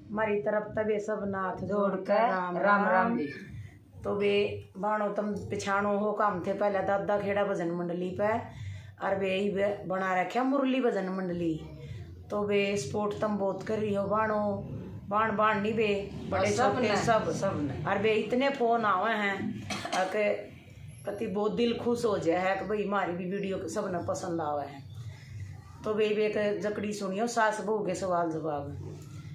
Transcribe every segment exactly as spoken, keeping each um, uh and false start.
हमारी तरफ तबे सब नाथ जोड़कर राम राम राम जी। तो वे बाणो तम पिछाणो हो काम थे पहले दादा खेड़ा भजन मंडली पे और वे ही बना रखा मुरली भजन मंडली। तो वे स्पोर्ट तम बहुत कर रही हो बाणो बाण बाण नहीं वे बड़े छोटे सब सब और वे इतने फोन आवे हैं कि कति बहुत दिल खुश हो जाए है कि भाई हमारी भी वीडियो सब ने पसंद आवे है। तो वे वे जकड़ी सुनियो सास बहू के सवाल जवाब।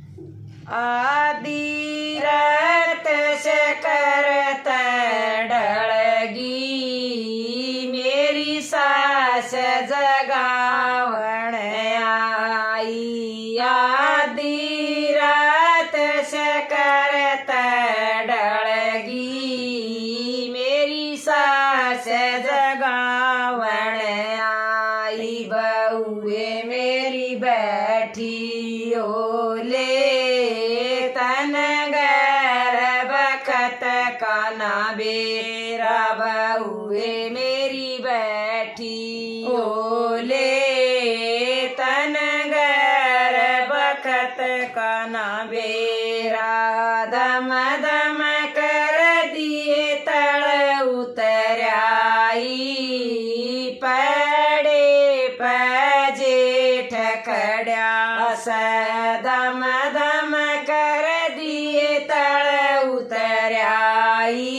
आदि रात से करत डलगी मेरी सास जगावण आई। आदि रात से करत डलगी मेरी सास जगावण आई। बउए मेरी बैठी ओले बेरा बउए मेरी बैठी ओले तन गर बखत का ना बेरा। दम दम कर दिए तड़ उतराई पड़े पजे ठकड़ा दम दम कर दिए तड़ उतराई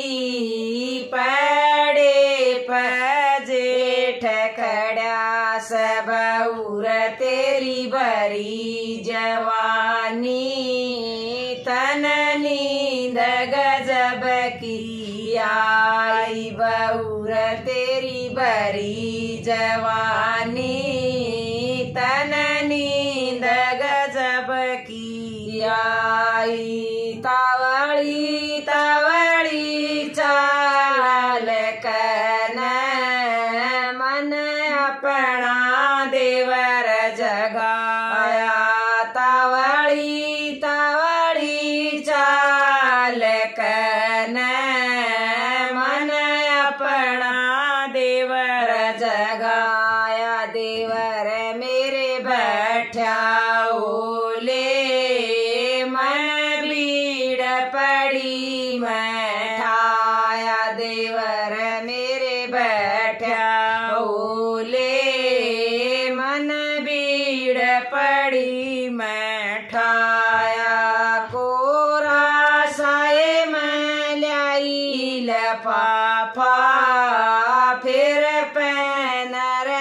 पड़े पजे ठकड़ा। सबउर तेरी बरी जवानी तन नींद गजब की आई। बउर तेरी बरी जवानी तन नींद गजब की आई। तावड़ी तावड़ी चाल कन मन अपना देवर जगाया। तावड़ी तावड़ी चाल कन मन अपना देवर जगाया। देवर मेरे बैठा ओले मन बीड़ पड़ी मैं ठाया। देवर मेरे बैठा ओले मन बीड़ पड़ी मैं ठाया। कोरा साए मैं लाई लफाफा फिर पैन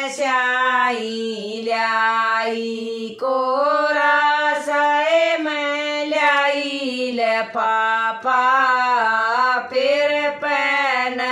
रसाई लाई। कोरा साए मैं लाई लफाफा फिर पैन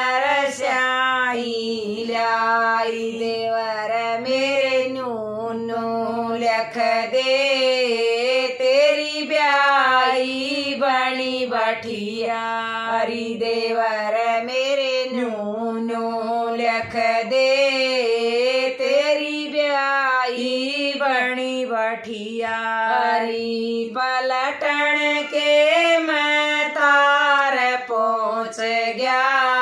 रसाई लाई। देवर मेरे नूनू लख दे तेरी ब्याई बनी बठिया। हरि देवर मेरे नूनू लख दे तेरी ब्याई बनी बठिया। हरि पलटन के मैं तार पहुँच गया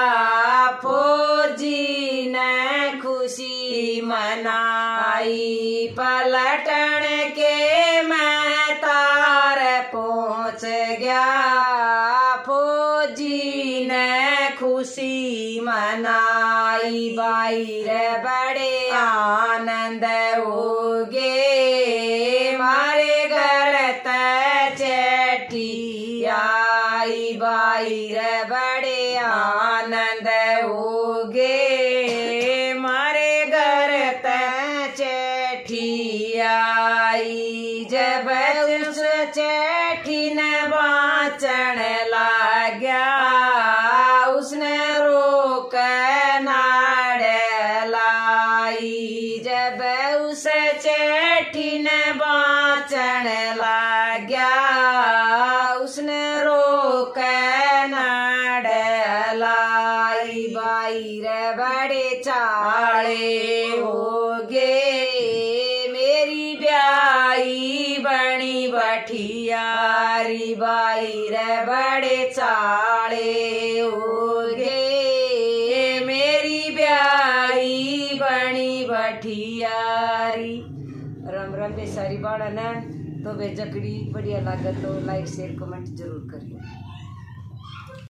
फौजी ने खुशी मनाई। पलटन के मैं तार पहुँच गया फौजी ने खुशी मनाई। बाहर बड़े आनंद होगे मारे घर चैठी आई। बाहर बड़े आनंद होगे मारे घर चैठी आई। जब उस चैठी ने बाचण लाग्या उसने रोक नाड़ लाई। जब उस चैठी ने बाचण लाग्या उसने रोक नाड़ लाई। बाहर बड़े चाले होगे मेरी ब्याई बनी बठिया। बाहर बड़े चाले होगे मेरी ब्याई बनी बठिया। राम राम बेसारी बाड़ा ने तो वे जकड़ी बढ़िया लगे तो लाइक शेयर कमेंट जरूर करियो।